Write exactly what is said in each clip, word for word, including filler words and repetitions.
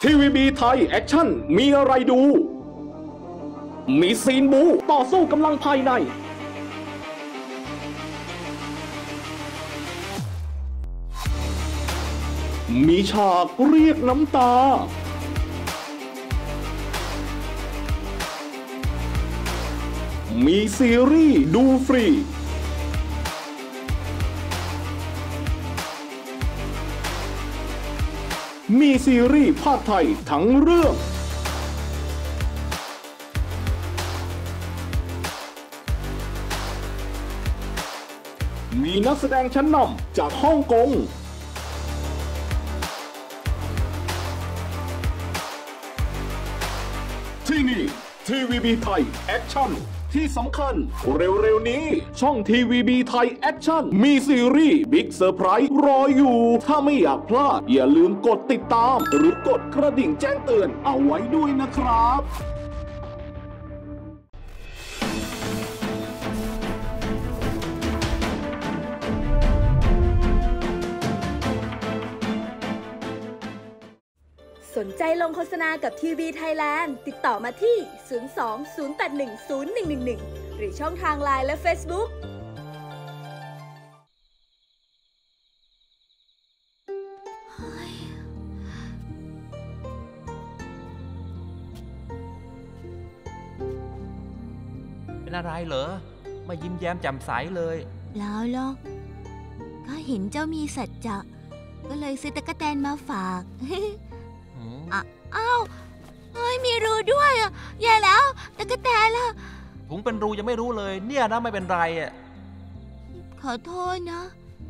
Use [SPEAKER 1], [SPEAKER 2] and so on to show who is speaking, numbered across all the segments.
[SPEAKER 1] ที วี บี ไทยแอคชั่นมีอะไรดูมีซีนบูต่อสู้กำลังภายในมีฉากเรียกน้ำตามีซีรีส์ดูฟรีมีซีรีส์ภาคไทยทั้งเรื่องมีนักแสดงชั้นนำจากฮ่องกงที่นี่ ที วี บี ไทยแอคชั่นที่สำคัญเร็วๆนี้ช่อง ที วี บี ไทยแอคชั่นมีซีรีส์บิ๊กเซอร์ไพรส์รออยู่ถ้าไม่อยากพลาดอย่าลืมกดติดตามหรือกดกระดิ่งแจ้งเตือนเอาไว้ด้วยนะครับ
[SPEAKER 2] สนใจลงโฆษณากับทีวีไทยแลนด์ติดต่อมาที่ ศูนย์ สอง ศูนย์ แปด หนึ่ง ศูนย์ หนึ่ง หนึ่ง หนึ่ง หรือช่องทาง ไลน์ และ เฟซบุ๊ก
[SPEAKER 3] เป็นอะไรเหรอไม่ยิ้มแย้มแจ่มใสเลย
[SPEAKER 4] เปล่าหรอกข้าเห็นเจ้ามีสัจจะก็เลยซื้อตะกั่วแตนมาฝากอ่ะอ้าวเฮ้ยมีรูด้วยอ่ะแย่แล้วตะกั่วแตนล่ะ
[SPEAKER 3] ถุงเป็นรูยังไม่รู้เลยเนี่ยนะไม่เป็นไรอ่ะ
[SPEAKER 4] ขอโทษนะ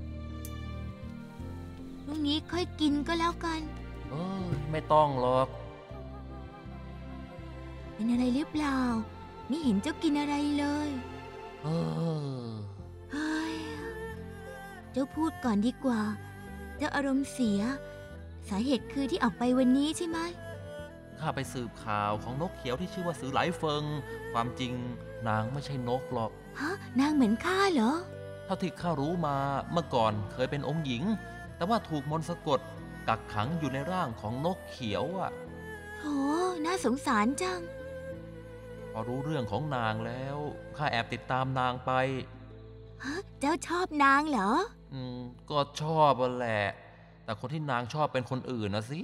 [SPEAKER 4] พรุ่งนี้ค่อยกินก็แล้วกัน
[SPEAKER 3] เออไม่ต้องหรอก
[SPEAKER 4] เป็นอะไรหรือเปล่าไม่เห็นเจ้ากินอะไรเลย
[SPEAKER 3] เออ
[SPEAKER 4] เฮ้ยเจ้าพูดก่อนดีกว่าเจ้าอารมณ์เสียสาเหตุคือที่ออกไปวันนี้ใช่ไหม
[SPEAKER 3] ข้าไปสืบข่าวของนกเขียวที่ชื่อว่าสือไหลเฟิงความจริงนางไม่ใช่นกหรอก
[SPEAKER 4] ฮะนางเหมือนข้าเหรอ
[SPEAKER 3] เท่าที่ข้ารู้มาเมื่อก่อนเคยเป็นองค์หญิงแต่ว่าถูกมนต์สะกดกักขังอยู่ในร่างของนกเขียวอ่ะ
[SPEAKER 4] โธ่น่าสงสารจัง
[SPEAKER 3] พอรู้เรื่องของนางแล้วข้าแอบติดตามนางไป
[SPEAKER 4] ฮะเจ้าชอบนางเหรอ
[SPEAKER 3] อืมก็ชอบแหละแต่คนที่นางชอบเป็นคนอื่นนะสิ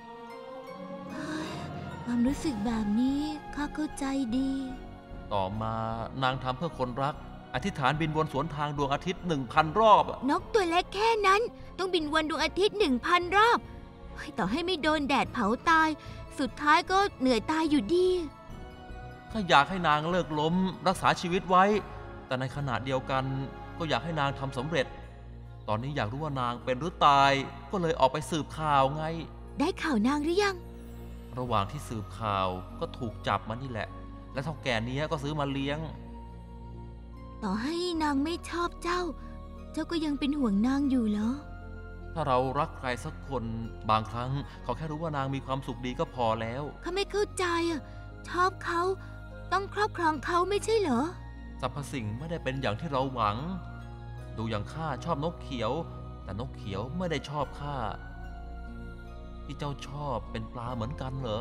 [SPEAKER 4] ความรู้สึกแบบนี้ข้าเข้าใจดี
[SPEAKER 3] ต่อมานางทำเพื่อคนรักอธิษฐานบินวนสวนทางดวงอาทิตย์หนึ่งพันรอบ
[SPEAKER 4] นกตัวเล็กแค่นั้นต้องบินวนดวงอาทิตย์หนึ่งพันรอบต่อให้ไม่โดนแดดเผาตายสุดท้ายก็เหนื่อยตายอยู่ดี
[SPEAKER 3] ข้าอยากให้นางเลิกล้มรักษาชีวิตไว้แต่ในขณะเดียวกันก็อยากให้นางทำสำเร็จตอนนี้อยากรู้ว่านางเป็นหรือตายก็เลยออกไปสืบข่าวไง
[SPEAKER 4] ได้ข่าวนางหรือยัง
[SPEAKER 3] ระหว่างที่สืบข่าวก็ถูกจับมานี่แหละและเท่าแก่นี้ก็ซื้อมาเลี้ยง
[SPEAKER 4] ต่อให้นางไม่ชอบเจ้าเจ้าก็ยังเป็นห่วงนางอยู่เหรอ
[SPEAKER 3] ถ้าเรารักใครสักคนบางครั้งเขาแค่รู้ว่านางมีความสุขดีก็พอแล้ว
[SPEAKER 4] ข้าไม่เข้าใจอ่ะชอบเขาต้องครอบครองเขาไม่ใช่เหรอ
[SPEAKER 3] สรรพสิ่งไม่ได้เป็นอย่างที่เราหวังดูอย่างข้าชอบนกเขียวแต่นกเขียวไม่ได้ชอบข้าที่เจ้าชอบเป็นปลาเหมือนกันเหรอ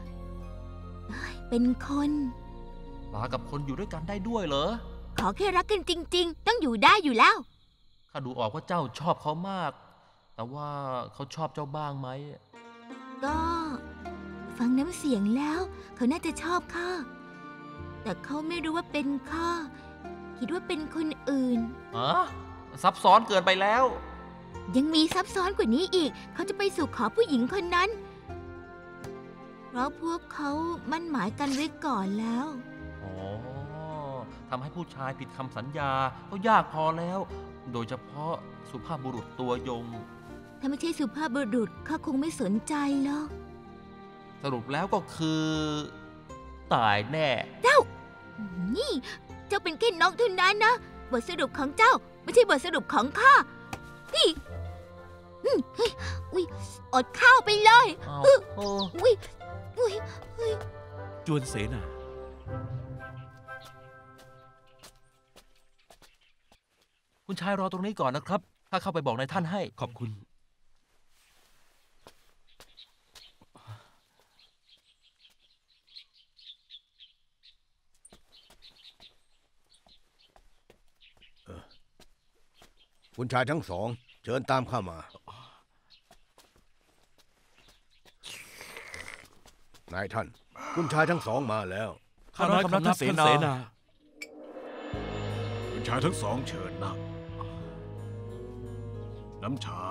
[SPEAKER 4] เป็นคน
[SPEAKER 3] ปลากับคนอยู่ด้วยกันได้ด้วยเหรอ
[SPEAKER 4] ขอแค่รักกันจริงๆต้องอยู่ได้อยู่แล้ว
[SPEAKER 3] ข้าดูออกว่าเจ้าชอบเขามากแต่ว่าเขาชอบเจ้าบ้างไหม
[SPEAKER 4] ก็ฟังน้ำเสียงแล้วเขาน่าจะชอบข้าแต่เขาไม่รู้ว่าเป็นข้าคิดว่าเป็นคนอื่น
[SPEAKER 3] อ๋อซับซ้อนเกินไปแล้ว
[SPEAKER 4] ยังมีซับซ้อนกว่านี้อีกเขาจะไปสู่ขอผู้หญิงคนนั้นเพราะพวกเขามั่นหมายกันไว้ก่อนแล้ว
[SPEAKER 3] อ๋อทำให้ผู้ชายผิดคำสัญญาก็ยากพอแล้วโดยเฉพาะสุภาพบุรุษตัวยง
[SPEAKER 4] ถ้าไม่ใช่สุภาพบุรุษข้าคงไม่สนใจหรอก
[SPEAKER 3] สรุปแล้วก็คือตายแน่
[SPEAKER 4] เจ้านี่เจ้าเป็นแค่นกเท่านั้นนะบทสรุปของเจ้าไม่ใช่บทสรุปของข้านี่อุ้ยอดข้าวไปเลยอุ้ยอุ้ย
[SPEAKER 5] จวนเสนา
[SPEAKER 3] คุณชายรอตรงนี้ก่อนนะครับข้าเข้าไปบอกนายท่านให้
[SPEAKER 5] ขอบคุณ
[SPEAKER 6] คุณชายทั้งสองเชิญตามข้ามา นายท่านคุณชายทั้งสองมาแล้ว
[SPEAKER 5] ข้าน้อยคำนับท่านเสนา
[SPEAKER 7] คุณชายทั้งสองเชิญนั่งน้ำชา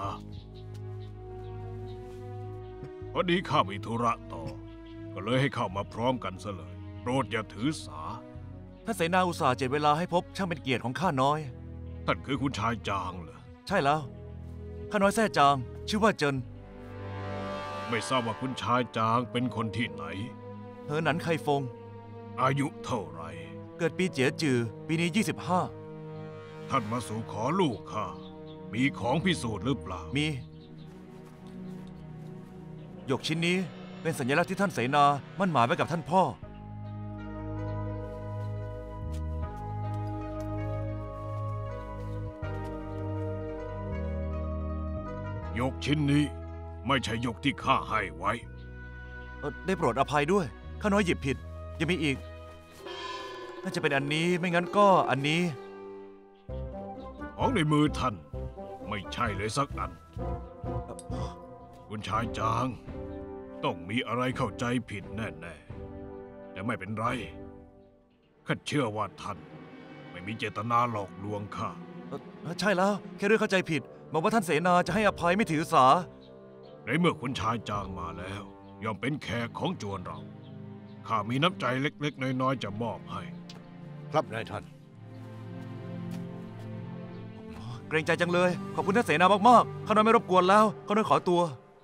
[SPEAKER 7] พอดีข้ามีธุระต่อก็เลยให้เข้ามาพร้อมกันซะเลยโปรดอย่าถือสา
[SPEAKER 5] ท่านเสนาอุตส่าห์เจ็ดเวลาให้พบช่างเป็นเกียรติของข้าน้อย
[SPEAKER 7] ท่านคือคุณชายจางเหรอ
[SPEAKER 5] ใช่แล้วข้าน้อยแท้จางชื่อว่าเจิน
[SPEAKER 7] ไม่ทราบว่าคุณชายจางเป็นคนที่ไหน
[SPEAKER 5] เฮอหนันไคฟง
[SPEAKER 7] อายุเท่าไหร่
[SPEAKER 5] เกิดปีเจี๋ยจือปีนี้ยี่สิบห้า
[SPEAKER 7] ท่านมาสู่ขอลูกข้ามีของพิสูจน์หรือเปล่า
[SPEAKER 5] มีหยกชิ้นนี้เป็นสัญลักษณ์ที่ท่านเสนามั่นหมายไว้กับท่านพ่อ
[SPEAKER 7] หยกชิ้นนี้ไม่ใช่หยกที่ข้าให้ไว้
[SPEAKER 5] ได้โปรดอภัยด้วยข้าน้อยหยิบผิดยังมีอีกน่าจะเป็นอันนี้ไม่งั้นก็อันนี้
[SPEAKER 7] ของในมือท่านไม่ใช่เลยสักอันคุณชายจางต้องมีอะไรเข้าใจผิดแน่ๆแต่ไม่เป็นไรข้าเชื่อว่าท่านไม่มีเจตนาหลอกลวงข้า
[SPEAKER 5] ใช่แล้วแค่เรื่องเข้าใจผิดบอกว่าท่านเสนาจะให้อภัยไม่ถือสา
[SPEAKER 7] ในเมื่อคุณชายจางมาแล้วยอมเป็นแขกของจวนเราข้ามีน้ำใจเล็กๆน้อยๆจะมอบให้
[SPEAKER 6] ครับนายท่าน
[SPEAKER 5] เกรงใจจังเลยขอบคุณท่านเสนามากๆข้าน้อยไม่รบกวนแล้วข้าน้อยขอตัว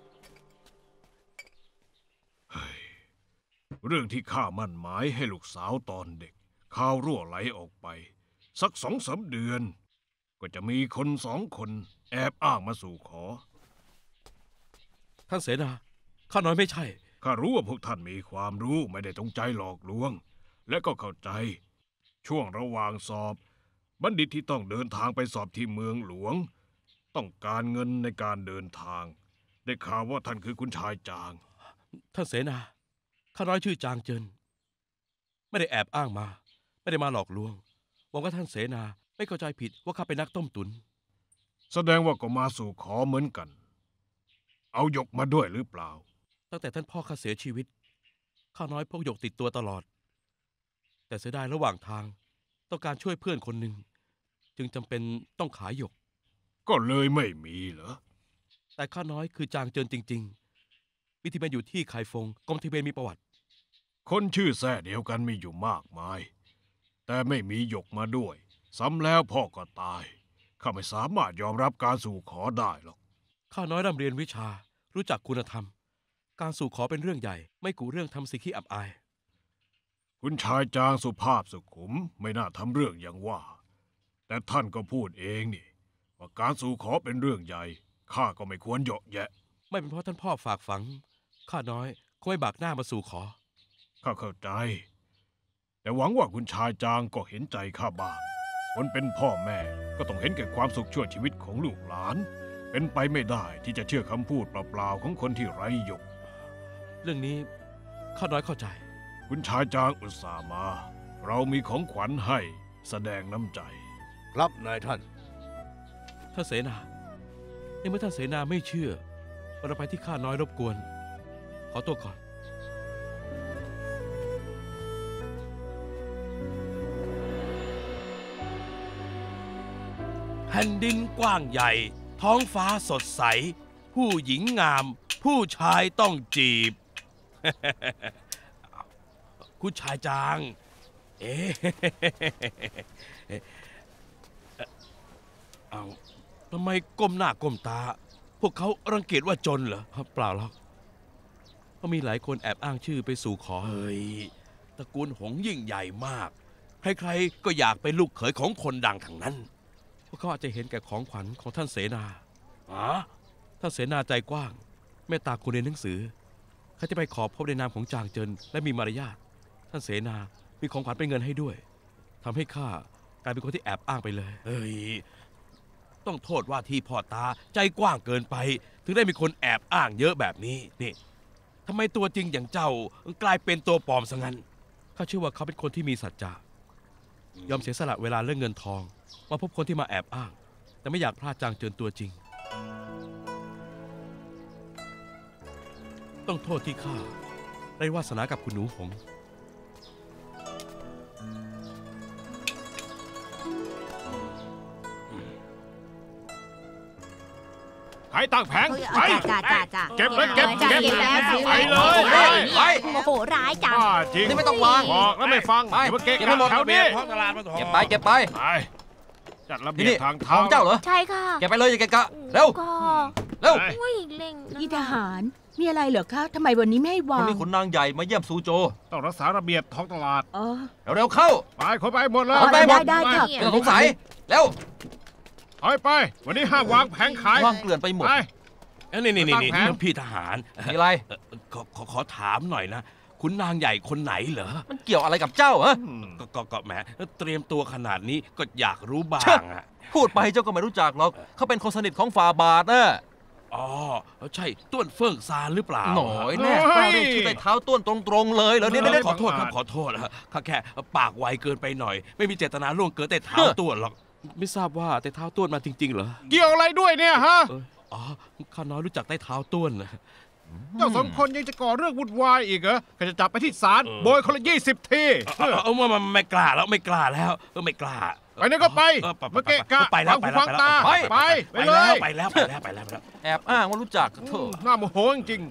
[SPEAKER 7] เรื่องที่ข้ามั่นหมายให้ลูกสาวตอนเด็กข่าวรั่วไหลออกไปสักสองสามเดือนก็จะมีคนสองคนแอบอ้างมาสู่ขอ
[SPEAKER 5] ท่านเสนาข้าน้อยไม่ใช่
[SPEAKER 7] ข้ารู้ว่าพวกท่านมีความรู้ไม่ได้จงใจหลอกลวงและก็เข้าใจช่วงระหว่างสอบบัณฑิตที่ต้องเดินทางไปสอบที่เมืองหลวงต้องการเงินในการเดินทางได้ข่าวว่าท่านคือคุณชายจาง
[SPEAKER 5] ท่านเสนาข้าน้อยชื่อจางเจินไม่ได้แอบอ้างมาไม่ได้มาหลอกลวงหวังว่าท่านเสนาไม่เข้าใจผิดว่าข้าเป็นนักต้มตุน
[SPEAKER 7] แสดงว่าก็มาสู่ขอเหมือนกันเอาหยกมาด้วยหรือเปล่า
[SPEAKER 5] ตั้งแต่ท่านพ่อข้าเสียชีวิตข้าน้อยพกหยกติดตัวตลอดแต่เสียดายระหว่างทางต้องการช่วยเพื่อนคนหนึ่งจึงจำเป็นต้องขายหยก
[SPEAKER 7] ก็เลยไม่มีเหรอ
[SPEAKER 5] แต่ข้าน้อยคือจางเจินจริงๆวิธีเป็นอยู่ที่ไคฟงกรมทิเบนมีประวัติ
[SPEAKER 7] คนชื่อแท้เดียวกันมีอยู่มากมายแต่ไม่มีหยกมาด้วยซ้ำแล้วพ่อก็ตายข้าไม่สามารถยอมรับการสู่ขอได้หรอก
[SPEAKER 5] ข้าน้อยร่ำเรียนวิชารู้จักคุณธรรมการสู่ขอเป็นเรื่องใหญ่ไม่กูเรื่องทำสิ่งที่อับอาย
[SPEAKER 7] คุณชายจางสุภาพสุขุมไม่น่าทำเรื่องอย่างว่าแต่ท่านก็พูดเองนี่ว่าการสู่ขอเป็นเรื่องใหญ่ข้าก็ไม่ควรเหยาะแยะ
[SPEAKER 5] ไม่เป็นเพราะท่านพ่อฝากฝังข้าน้อยคงไม่บากหน้ามาสู่ขอ
[SPEAKER 7] ข้าเข้าใจแต่หวังว่าคุณชายจางก็เห็นใจข้าบ้างคนเป็นพ่อแม่ก็ต้องเห็นแก่ความสุขชั่วชีวิตของลูกหลานเป็นไปไม่ได้ที่จะเชื่อคำพูดเปล่าๆของคนที่ไร้หยก
[SPEAKER 5] เรื่องนี้ข้าน้อยเข้าใจ
[SPEAKER 7] คุณชายจางอุตส่าห์มาเรามีของขวัญให้แสดงน้ำใจ
[SPEAKER 6] ครับนายท่าน
[SPEAKER 5] ท่านเสนาในเมื่อท่านเสนาไม่เชื่อประภัยที่ข้าน้อยรบกวนขอตัวก่อนแผ่นดินกว้างใหญ่ท้องฟ้าสดใสผู้หญิงงามผู้ชายต้องจีบ คุณชายจางเอ๊ะเอาทำไมก้มหน้าก้มตาพวกเขารังเกียจว่าจนเหรอเปล่าหรอกเพราะมีหลายคนแอบอ้างชื่อไปสู่ขอเฮ้ยตระกูลหงยิ่งใหญ่มากใครๆก็อยากเป็นลูกเขยของคนดังทั้งนั้นพวกเขาอาจจะเห็นแก่ของขวัญของท่านเสนาอ๋อท่านเสนาใจกว้างเมตตาคุณในหนังสือเขาจะไปขอพบในนามของจางเจินและมีมารยาทท่านเสนามีของขวัญเป็นเงินให้ด้วยทำให้ข้ากลายเป็นคนที่แอบอ้างไปเลยเฮ้ยต้องโทษว่าที่พ่อตาใจกว้างเกินไปถึงได้มีคนแอบอ้างเยอะแบบนี้นี่ทำไมตัวจริงอย่างเจ้ากลายเป็นตัวปลอมซะงั้นข้าเชื่อว่าเขาเป็นคนที่มีสัจจะยอมเสียสละเวลาเรื่องเงินทองมาพบคนที่มาแอบอ้างแต่ไม่อยากพลาดจางเจินตัวจริงต้องโทษที่ข้าได้วาสนากับคุณหนูหง
[SPEAKER 7] ใครตั้งแผงไป
[SPEAKER 4] จ้าจ้าจ้า
[SPEAKER 7] เก็บเลยเก็บ
[SPEAKER 4] จ้า
[SPEAKER 7] เก็บ
[SPEAKER 4] เก็บแล้ว
[SPEAKER 7] ไปเลย
[SPEAKER 3] ไป
[SPEAKER 4] โมโหร้ายจัง
[SPEAKER 7] บ้าจริง
[SPEAKER 3] นี่ไม่ต้องวาง
[SPEAKER 7] บอกแล้วไม่ฟัง
[SPEAKER 3] ไป
[SPEAKER 7] เดี๋ยวมาเกะ
[SPEAKER 3] เก็บให้หมด
[SPEAKER 7] แถวนี้
[SPEAKER 5] ท้องตลาดมาถอ
[SPEAKER 3] เก็บไปเก็บไป
[SPEAKER 7] ไปจัดระเบี
[SPEAKER 3] นี่
[SPEAKER 7] ยบ
[SPEAKER 3] นี่
[SPEAKER 7] ทาง
[SPEAKER 3] ข
[SPEAKER 7] เท้า
[SPEAKER 3] องเจ้าเหรอ
[SPEAKER 4] ใช่ค่ะ
[SPEAKER 3] เก็บไปเลยอย่าเกะกะเร็ว
[SPEAKER 4] ก็
[SPEAKER 3] เร็ว
[SPEAKER 7] ไป
[SPEAKER 4] อุ้ยเล่งนะ
[SPEAKER 8] พี่ทหาร มีอะไรเหรอคะทำไมวันนี้ไม่ให้
[SPEAKER 3] วั
[SPEAKER 8] วาน ง
[SPEAKER 3] นี้ขุนนางใหญ่มาเยี่ยมซูโจ
[SPEAKER 7] ต้องรักษาระเบียบท้องตลาด
[SPEAKER 8] อ๋อ
[SPEAKER 3] เร็วๆเข้า
[SPEAKER 7] ไปคนไปหมดเลย
[SPEAKER 3] เอาไปหมด
[SPEAKER 8] ได้ค่ะ
[SPEAKER 3] ไม่ต้องสงสัยเร็ว
[SPEAKER 7] ถอยไป วันนี้ห้ามวางแผงขายว
[SPEAKER 3] างเกลื่อนไปหมด
[SPEAKER 7] ไป
[SPEAKER 5] เอ้ยนี่นี่นี่
[SPEAKER 7] ตั้งแผน
[SPEAKER 5] พี่ทหาร
[SPEAKER 3] มีอะไร
[SPEAKER 5] เอ่อขอขอขอถามหน่อยนะคุณนางใหญ่คนไหนเหรอ
[SPEAKER 3] มันเกี่ยวอะไรกับเจ้าฮะ
[SPEAKER 7] อืม
[SPEAKER 5] ก็ก็ก็แหมเตรียมตัวขนาดนี้ก็อยากรู้บ้า
[SPEAKER 3] เชิด
[SPEAKER 5] งอ่ะ
[SPEAKER 3] พูดไปเจ้าก็ไม่รู้จักหรอกเขาเป็นคนสนิทของฝ่าบาทนะ
[SPEAKER 5] อ๋อใช่ต้วนเฟิ่งซานหรือเปล่า
[SPEAKER 3] หน่อยแน่กล้าเรียกชื่อใต้เท้าต้วนตรงๆเลยเหรอเนี่ย
[SPEAKER 5] เดี๋
[SPEAKER 3] เนี่ย
[SPEAKER 5] ยวขอโทษครับขอโทษนะข้าแค่ปากไวเกินไปหน่อย ไม่มีเจตนาล่วงเกินแต่เท้าต้วนหรอกไม่ทราบว่าแต่เท้าต้วนมาจริงๆเหรอ
[SPEAKER 7] เกี่ยวอะไรด้วยเนี่ยฮะ
[SPEAKER 5] เอ้ยอ๋อข้าน้อยรู้จักใต้เท้าต้วนนะ
[SPEAKER 7] เจ้าสองคนยังจะก่อเรื่องวุ่นวายอีกเหรอก็จะจับไปที่ศาลโบยคนละยี่สิบที
[SPEAKER 5] เออเออมันไม่กล้าแล้วไม่กล้าแล้วเออไม่กล้า
[SPEAKER 7] ไปนี่ก็ไป
[SPEAKER 5] ออ
[SPEAKER 7] มาเกะกะ
[SPEAKER 5] ไปแล้ว
[SPEAKER 7] วาง
[SPEAKER 5] ไป
[SPEAKER 7] หู
[SPEAKER 5] แล้ว
[SPEAKER 7] วางตา
[SPEAKER 5] ไป
[SPEAKER 7] ไป
[SPEAKER 5] ไป
[SPEAKER 7] ไปเล
[SPEAKER 5] แล้ว
[SPEAKER 7] ย
[SPEAKER 5] ไปแล้วไปแล้วไปแล้วไปแล้ว
[SPEAKER 3] แอบอ้างว่ารู้จักโธ่
[SPEAKER 7] หน้าโมโหจริง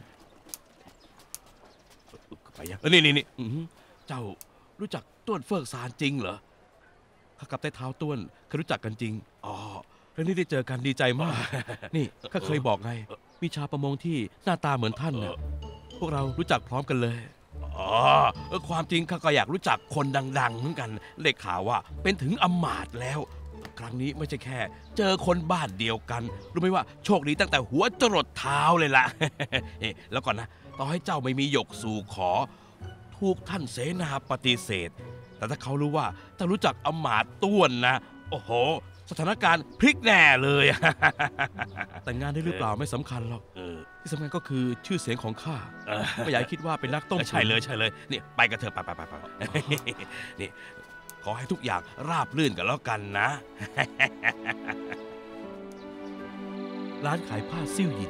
[SPEAKER 5] ไปยังเออนี่นี่นี่อื้อหือเจ้ารู้จักต้วนเฟิ่งซานจริงเหรอข้ากับใต้เท้าต้วนเคยรู้จักกันจริงอ๋อแล้วนี่ได้เจอกันดีใจมาก นี่ข้าเคยบอกไงมีชาวประมงที่หน้าตาเหมือนท่านน่ะพวกเรารู้จักพร้อมกันเลยอ๋อเออความจริงข้าก็อยากรู้จักคนดังๆเหมือนกันได้ข่าวว่าเป็นถึงอำมาตย์แล้ว ครั้งนี้ไม่ใช่แค่ เจอคนบ้านเดียวกัน รู้ไหมว่าโชคดีตั้งแต่หัวจรดเท้าเลยล่ะ เอ๊ะแล้วก่อนนะต่อให้เจ้าไม่มีหยกสู่ขอ ถูกท่านเสนาปฏิเสธ แต่ถ้าเขารู้ว่าถ้ารู้จักอำมาตย์ต้วนนะ โอ้โห สถานการณ์พลิกแน่เลย แต่งงานได้หรือเปล่าไม่สำคัญหรอกที่สำคัญก็คือชื่อเสียงของข้าไม่อยากให้คิดว่าเป็นนักต้มใช่เลยใช่เลยนี่ไปกันเถอะไปไปไปไป นี่ขอให้ทุกอย่างราบรื่นกันแล้วกันนะ ร้านขายผ้าซิ่วหยิน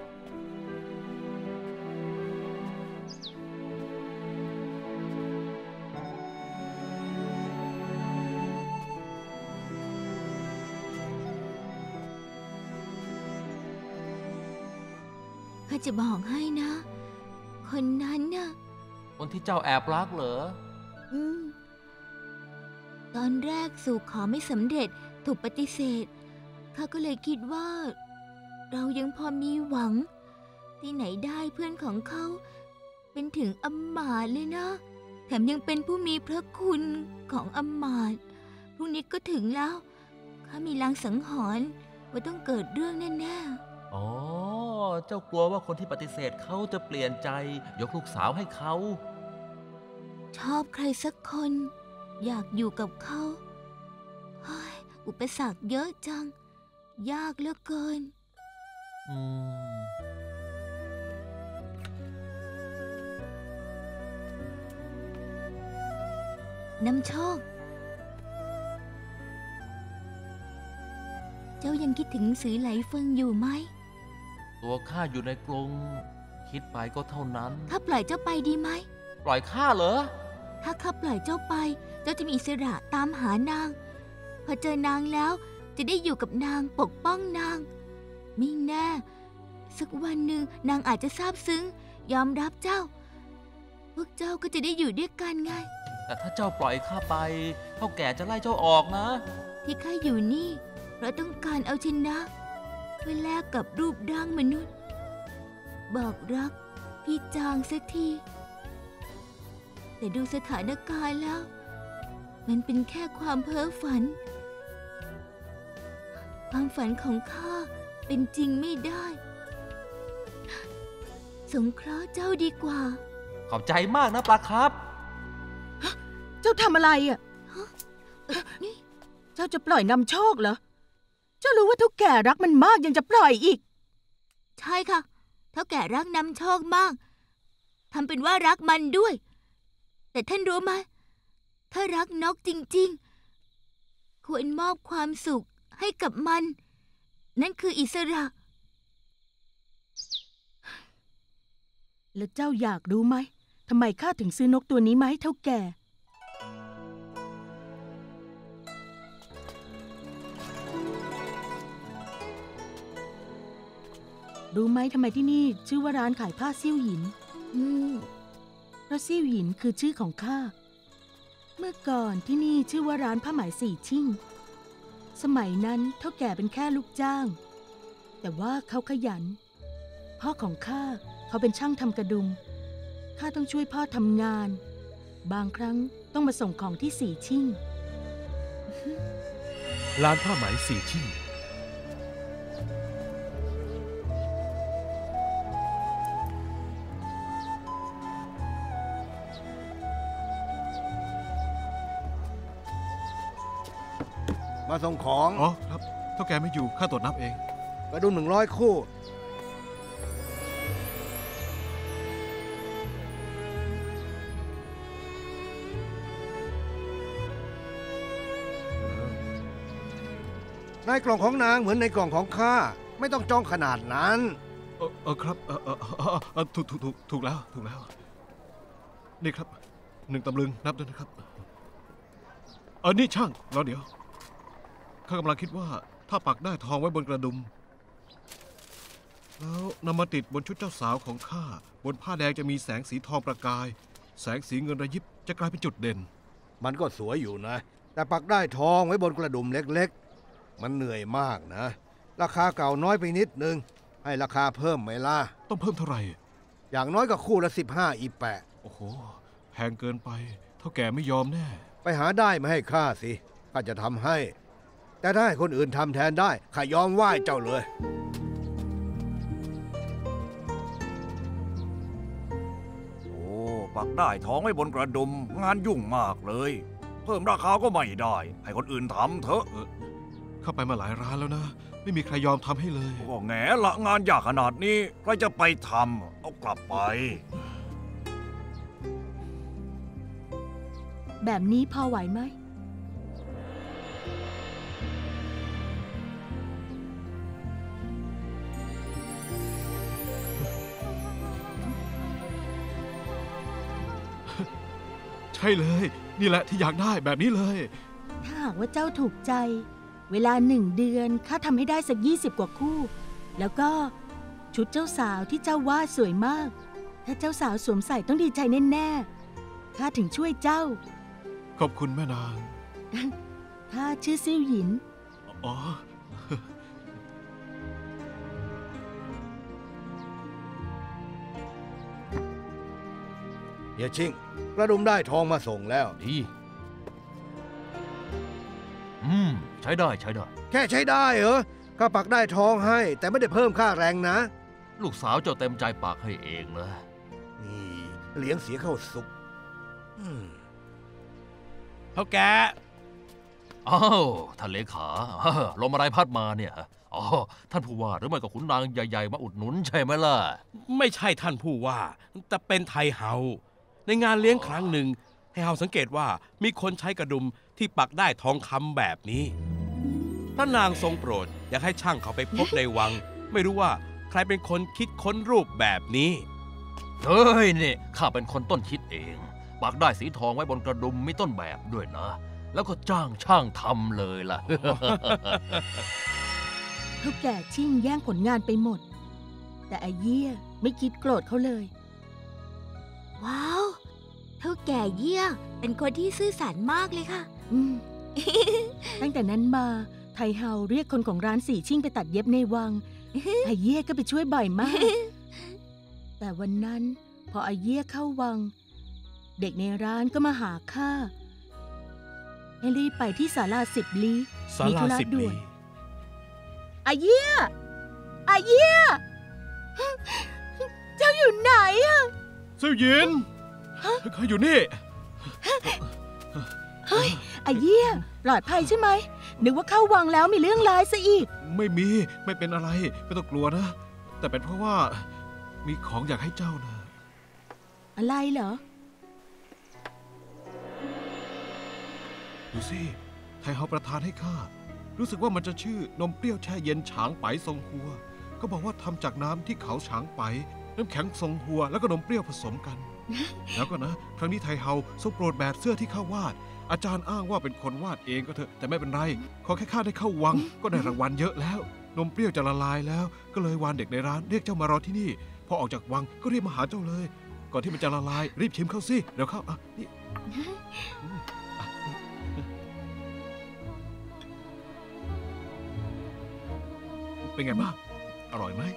[SPEAKER 4] ข้าจะบอกให้นะ คนนั้นน่ะ
[SPEAKER 3] คนที่เจ้าแอบรักเหรอ
[SPEAKER 4] อืม ตอนแรกสู่ขอไม่สำเร็จถูกปฏิเสธ ข้าก็เลยคิดว่า เรายังพอมีหวัง ที่ไหนได้เพื่อนของเขา เป็นถึงอำมาตย์เลยนะ แถมยังเป็นผู้มีพระคุณของอำมาตย์พรุ่งนี้ก็ถึงแล้ว ข้ามีลางสังหรณ์ว่าต้องเกิดเรื่องแน่ๆ
[SPEAKER 3] อ๋อ เจ้ากลัวว่าคนที่ปฏิเสธเขาจะเปลี่ยนใจ ยกลูกสาวให้เขา
[SPEAKER 4] ชอบใครสักคน อยากอยู่กับเขาเฮ้ยอุปสรรคเยอะจัง ยากเหลือเกิน
[SPEAKER 3] อืม
[SPEAKER 4] น้ำโชค เจ้ายังคิดถึงสือไหลเฟิงอยู่ไหม
[SPEAKER 3] ตัวข้าอยู่ในกรงคิดไปก็เท่านั้น
[SPEAKER 4] ถ้าปล่อยเจ้าไปดีไหม
[SPEAKER 3] ปล่อยข้าเหรอ
[SPEAKER 4] ถ้าข้าปล่อยเจ้าไป เจ้าจะมีอิสระตามหานาง พอเจอนางแล้วจะได้อยู่กับนางปกป้องนาง ไม่แน่ สักวันหนึ่งนางอาจจะซาบซึ้ง ยอมรับเจ้า พวกเจ้าก็จะได้อยู่ด้วยกันไง
[SPEAKER 3] แต่ถ้าเจ้าปล่อยข้าไปเท่าแก่จะไล่เจ้าออกนะ
[SPEAKER 4] ที่ข้าอยู่นี่เพราะต้องการเอาชนะเพื่อแลกกับรูปร่างมนุษย์ บอกรักพี่จางสักที แต่ดูสถานการณ์แล้ว มันเป็นแค่ความเพ้อฝัน ความฝันของข้าเป็นจริงไม่ได้ สงเคราะห์เจ้าดีกว่า
[SPEAKER 3] ขอบใจมากนะปลาครับ
[SPEAKER 8] เจ้าทำอะไรอ่ะ
[SPEAKER 4] เอ้ยนี่
[SPEAKER 8] เจ้าจะปล่อยนำโชคเหรอ เจ้ารู้ว่าทุกแก่รักมันมากยังจะปล่อยอีก
[SPEAKER 4] ใช่ค่ะเท่าแก่รักนำโชคมากทำเป็นว่ารักมันด้วย แต่ท่านรู้ไหมถ้ารักนกจริงๆ ควรมอบความสุขให้กับมันนั่นคืออิสระ
[SPEAKER 8] แล้วเจ้าอยากรู้ไหมทำไมข้าถึงซื้อนกตัวนี้มาให้เท่าแก่รู้ไหมทำไมที่นี่ชื่อว่าร้านขายผ้าซิ่วหยิน
[SPEAKER 4] อืม
[SPEAKER 8] เพราะซิ่วหยินคือชื่อของข้าเมื่อก่อนที่นี่ชื่อว่าร้านผ้าไหมสี่ชิ่งสมัยนั้นเท่าแก่เป็นแค่ลูกจ้าง แต่ว่าเขาขยันพ่อของข้าเขาเป็นช่างทำกระดุมข้าต้องช่วยพ่อทำงานบางครั้งต้องมาส่งของที่สี่ชิ่ง
[SPEAKER 5] ร้านผ้าไหมสี่ชิ่ง
[SPEAKER 6] มาส่งของ
[SPEAKER 7] อ๋อครับเท่าแกไม่อยู่ข้าตรวจนับเอง
[SPEAKER 6] กระดุมหนึ่งร้อยคู่ในกล่องของนางเหมือนในกล่องของข้าไม่ต้องจ้องขนาดนั้น
[SPEAKER 7] เออเออครับเออเออเออเออถูกถูกถูกถูกแล้วถูกแล้วนี่ครับหนึ่งตำลึงนับด้วยนะครับเออนี่ช่างรอเดี๋ยวข้ากำลังคิดว่าถ้าปักได้ทองไว้บนกระดุมแล้วนำมาติดบนชุดเจ้าสาวของข้าบนผ้าแดงจะมีแสงสีทองประกายแสงสีเงินระยิบจะกลายเป็นจุดเด่น
[SPEAKER 6] มันก็สวยอยู่นะ แต่ปักได้ทองไว้บนกระดุมเล็กๆมันเหนื่อยมากนะราคาเก่าน้อยไปนิดนึงให้ราคาเพิ่มไหมล่ะ
[SPEAKER 7] ต้องเพิ่มเท่าไหร่
[SPEAKER 6] อย่างน้อยก็คู่ละสิบห้าอีแปะ
[SPEAKER 7] โอ้โหแพงเกินไปเท่าแก่ไม่ยอมแน่
[SPEAKER 6] ไปหาได้มาให้ข้าสิข้าจะทำให้แต่ถ้าให้คนอื่นทำแทนได้ข้ายอมไหว้เจ้าเลย
[SPEAKER 9] โอ้ปักได้ทองไว้บนกระดุมงานยุ่งมากเลยเพิ่มราคาก็ไม่ได้ให้คนอื่นทำเถอะ
[SPEAKER 7] เออเข้าไปมาหลายร้านแล้วนะไม่มีใครยอมทำให้เลย
[SPEAKER 9] ก็แง่ละงานยากขนาดนี้ใครจะไปทำเอากลับไป
[SPEAKER 8] แบบนี้พอไหวไหม
[SPEAKER 7] ใช่เลยนี่แหละที่อยากได้แบบนี้เลย
[SPEAKER 8] ถ้าหากว่าเจ้าถูกใจเวลาหนึ่งเดือนข้าทำให้ได้สักยี่สิบกว่าคู่ แล้วก็ชุดเจ้าสาวที่เจ้าวาดสวยมาก ถ้าเจ้าสาวสวมใส่ต้องดีใจแน่ๆข้าถึงช่วยเจ้า
[SPEAKER 7] ขอบคุณแม่นาง
[SPEAKER 8] ข้าชื่อซิ่วหยิน
[SPEAKER 7] อ๋อ
[SPEAKER 6] เฮียชิงกระดุมได้ทองมาส่งแล้ว
[SPEAKER 3] ดีอืมใช้ได้ใช้ได้
[SPEAKER 6] แค่ใช้ได้เหรอข้าปักได้ทองให้ แต่ไม่ได้เพิ่มค่าแรงนะ
[SPEAKER 3] ลูกสาวเจ้าเต็มใจปากให้เองนะ
[SPEAKER 6] นี่เลี้ยงเสียเข้าสุกอืม
[SPEAKER 5] เท่าแก
[SPEAKER 3] อ้าวท่านเลขาอ้าวลมอะไรพัดมาเนี่ยอ๋อท่านผู้ว่าหรือไม่ก็ขุนนางใหญ่ๆมาอุดหนุนใช่ไหมล่ะ
[SPEAKER 5] ไม่ใช่ท่านผู้ว่าแต่เป็นไทเฮาในงานเลี้ยงครั้งหนึ่งไทเฮาสังเกตว่ามีคนใช้กระดุมที่ปักได้ทองคำแบบนี้พระนางทรงโปรดอยากให้ช่างเขาไปพบในวัง ไม่รู้ว่าใครเป็นคนคิดค้นรูปแบบนี้
[SPEAKER 3] เฮ้ยนี่ข้าเป็นคนต้นคิดเอง ปักได้สีทองไว้บนกระดุมมีต้นแบบด้วยนะ แล้วก็จ้างช่างทำเลยล่ะ
[SPEAKER 8] เท่าแก่ชิ่งแย่งผลงานไปหมด แต่อาเยี่ยไม่คิดโกรธเขาเลย
[SPEAKER 4] ว้าวเท่าแก่เยี่ยเป็นคนที่ซื่อสัตย์มากเลยค่ะ
[SPEAKER 8] อืม ตั้งแต่นั้นมาไทเฮาเรียกคนของร้านสี่ชิ่งไปตัดเย็บในวัง อาเยี่ยก็ไปช่วยบ่อยมาก แต่วันนั้นพออาเยี่ยเข้าวัง เด็กในร้านก็มาหาข้าให้รีบไปที่ศาลาสิบลี้
[SPEAKER 5] ศา
[SPEAKER 8] มี
[SPEAKER 5] ลา
[SPEAKER 8] ธุระ
[SPEAKER 5] สิบ
[SPEAKER 8] ด่
[SPEAKER 5] ลี
[SPEAKER 8] วนอาเยี่ยอาเยี่ย เจ้าอยู่ไหนอะ
[SPEAKER 7] เสี่ยวหยินข้าอยู่นี่
[SPEAKER 8] เฮ้ยอาเยี่ยปลอดภัยใช่ไหมนึกว่าเข้าวังแล้วมีเรื่องร้ายซะอีก
[SPEAKER 7] ไม่มีไม่เป็นอะไรไม่ต้องกลัวนะ แต่เป็นเพราะว่ามีของอยากให้เจ้านะ
[SPEAKER 8] อะไรเหรอ
[SPEAKER 7] ดูสิไทเฮาประทานให้ข้ารู้สึกว่ามันจะชื่อนมเปรี้ยวแช่เย็นฉางไปซงฮัวเขาบอกว่าทำจากน้ำที่เขาฉางไปน้ำแข็งซงฮัวแล้วก็นมเปรี้ยวผสมกัน แล้วก็นะครั้งนี้ไทเฮาทรงโปรดแบบเสื้อที่ข้าวาดอาจารย์อ้างว่าเป็นคนวาดเองก็เถอะแต่ไม่เป็นไรขอแค่ข้าได้เข้าวังก็ได้รางวัลเยอะแล้วนมเปรี้ยวจะละลายแล้วก็เลยวานเด็กในร้านเรียกเจ้ามารอที่นี่พอออกจากวังก็รีบมาหาเจ้าเลยก่อนที่มันจะละลายรีบชิมเข้าสิเดี๋ยวเข้าอ่ะนี่เป็นไงบ้างอร่อยไหม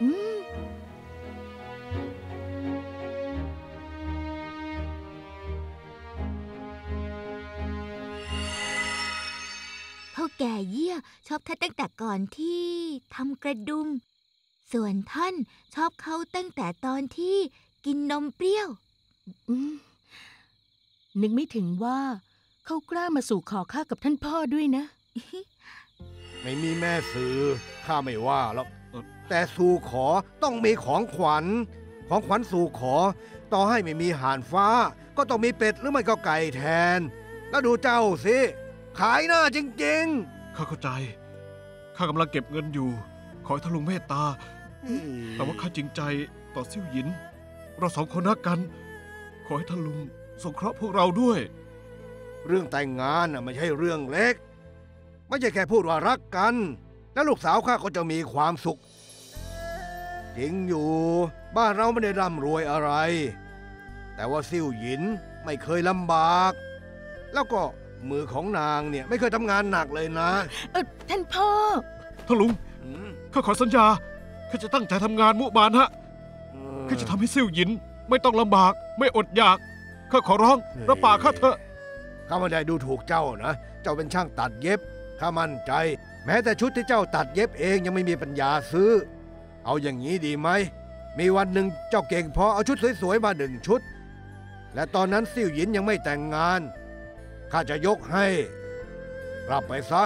[SPEAKER 4] เท่าแก่เยี่ยชอบท่านตั้งแต่ก่อนที่ทำกระดุมส่วนท่านชอบเขาตั้งแต่ตอนที่กินนมเปรี้ยว
[SPEAKER 8] อืมนึกไม่ถึงว่าเขากล้ามาสู่ขอข้ากับท่านพ่อด้วยนะ
[SPEAKER 6] ไม่มีแม่สื่อข้าไม่ว่าหรอกแต่สู่ขอต้องมีของขวัญของขวัญสู่ขอต่อให้ไม่มีห่านฟ้าก็ต้องมีเป็ดหรือไม่ก็ไก่แทนแล้วดูเจ้าสิขายหน้าจริงๆ
[SPEAKER 7] ข้าเข้าใจข้ากำลังเก็บเงินอยู่ขอให้ท่านลุงเมตตาแต่ว่าข้าจริงใจต่อซิ่วหยินเราสองคนรักกันขอให้ท่านลุงสงเคราะห์พวกเราด้วย
[SPEAKER 6] เรื่องแต่งงานน่ะไม่ใช่เรื่องเล็กไม่ใช่แค่พูดว่ารักกันแล้วลูกสาวข้าก็จะมีความสุขจริงอยู่บ้านเราไม่ได้ร่ำรวยอะไรแต่ว่าซิ่วหยินไม่เคยลำบากแล้วก็มือของนางเนี่ยไม่เคยทำงานหนักเลยนะ
[SPEAKER 8] เออท่านพ่อ
[SPEAKER 7] ท่านลุงข้าขอสัญญาข้าจะตั้งใจทำงานมุบานฮะข้าจะทำให้ซิ่วหยินไม่ต้องลำบากไม่อดอยากข้าขอร้องรับปากข้าเถอะ
[SPEAKER 6] ข้าไม่ได้ดูถูกเจ้านะเจ้าเป็นช่างตัดเย็บข้ามั่นใจแม้แต่ชุดที่เจ้าตัดเย็บเองยังไม่มีปัญญาซื้อเอาอย่างนี้ดีไหมมีวันหนึ่งเจ้าเก่งพอเอาชุดสวยๆมาหนึ่งชุดและตอนนั้นซิ่วหยินยังไม่แต่งงานข้าจะยกให้รับไปซะ